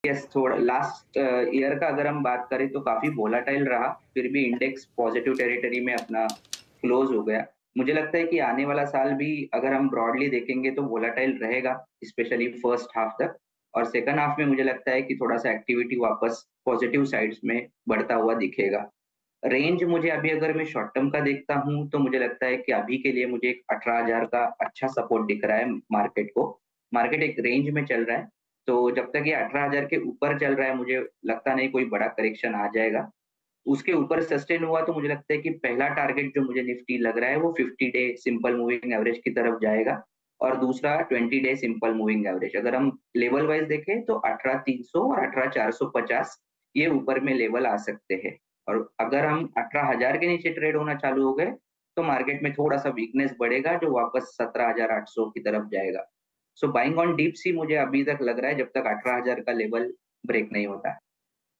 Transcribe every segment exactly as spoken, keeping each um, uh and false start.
Yes, थोड़ा last year का अगर हम बात करें तो काफ़ी वोलेटाइल रहा, फिर भी इंडेक्स पॉजिटिव टेरिटरी में अपना क्लोज़ हो गया। मुझे लगता है कि आने वाला साल भी अगर हम ब्रॉडली देखेंगे तो वोलेटाइल रहेगा, स्पेशली फर्स्ट हाफ तक, और सेकंड हाफ में मुझे लगता है कि थोड़ा-सा एक्टिविटी वापस पॉजिटिव साइड्स में बढ़ता हुआ दिखेगा। रेंज मुझे अभी अगर मैं शॉर्ट टर्म का देखता हूँ, तो मुझे लगता है कि अभी के लिए मुझे एक अठारह हज़ार का अच्छा सपोर्ट दिख रहा है मार्केट को। मार्केट एक रेंज में चल रहा है, तो जब तक ये अठारह हज़ार के ऊपर चल रहा है, मुझे लगता नहीं कोई बड़ा करेक्शन आ जाएगा। उसके ऊपर सस्टेन हुआ तो मुझे लगता है कि पहला टारगेट जो मुझे निफ्टी लग रहा है, वो fifty day simple moving average की तरफ जाएगा और दूसरा twenty day simple moving average. अगर हम लेवल वाइज़ देखें तो अठारह हज़ार तीन सौ और अठारह हज़ार चार सौ पचास ये ऊपर में लेवल आ सकते हैं। और अगर हम अठारह हज़ार के नीचे ट्रेड होना चालू हो गए, तो मार्केट में थोड़ा-सा वीकनेस बढ़ेगा जो वापस सत्रह हज़ार आठ सौ की तरफ जाएगा। सो बाइंग ऑन डीप्स ही मुझे अभी तक लग रहा है जब तक अठारह हज़ार का लेवल ब्रेक नहीं होता है।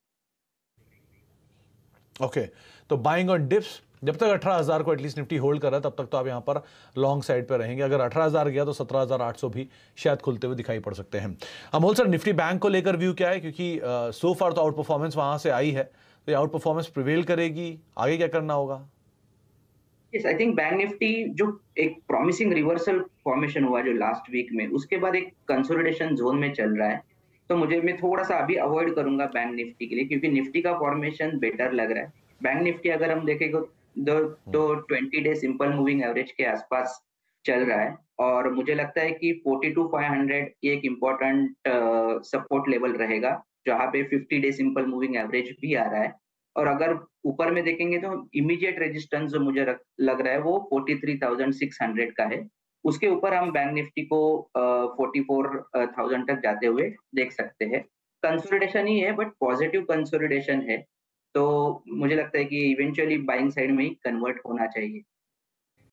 ओके okay, तो बाइंग ऑन डिप्स जब तक अठारह हज़ार को एटलीस्ट निफ्टी होल्ड कर रहा है तब तक तो आप यहाँ पर लॉन्ग साइड पे रहेंगे। अगर अठारह हज़ार गया तो सत्रह हज़ार आठ सौ भी शायद खुलते हुए दिखाई पड़ सकते हैं। अमोल सर, निफ्टी बैंक को लेकर व्यू क्या है, क्योंकि सो फार तो आउट परफॉर्मेंस वहां से आई है, तो ये आउट परफॉर्मेंस प्रिवेल करेगी, आगे क्या करना होगा? Yes, I think Bank Nifty जो एक प्रॉमिसिंग रिवर्सल फॉर्मेशन हुआ जो लास्ट वीक में, उसके बाद एक कंसोलिडेशन जोन में चल रहा है। तो मुझे मैं थोड़ा-सा अभी अवॉइड करूँगा बैंक निफ्टी के लिए, क्योंकि निफ्टी का फॉर्मेशन बेटर लग रहा है। बैंक निफ्टी अगर हम देखें तो दो तो twenty day simple moving average के आसपास चल रहा है और मुझे लगता है कि फोर्टी टू फाइव हंड्रेड ये एक इम्पोर्टेंट अ, सपोर्ट लेवल रहेगा, जहाँ पे fifty day simple moving average भी आ रहा है। और अगर ऊपर में देखेंगे तो इमीडिएट रेजिस्टेंस जो मुझे रख, लग रहा है वो forty three thousand six hundred का है। उसके ऊपर हम बैंक निफ्टी को फोर्टी फोर थाउज़ेंड तक जाते हुए देख सकते हैं। कंसोलिडेशन ही है बट पॉजिटिव कंसोलिडेशन है, तो मुझे लगता है कि इवेंचुअली बाइंग साइड में ही कन्वर्ट होना चाहिए।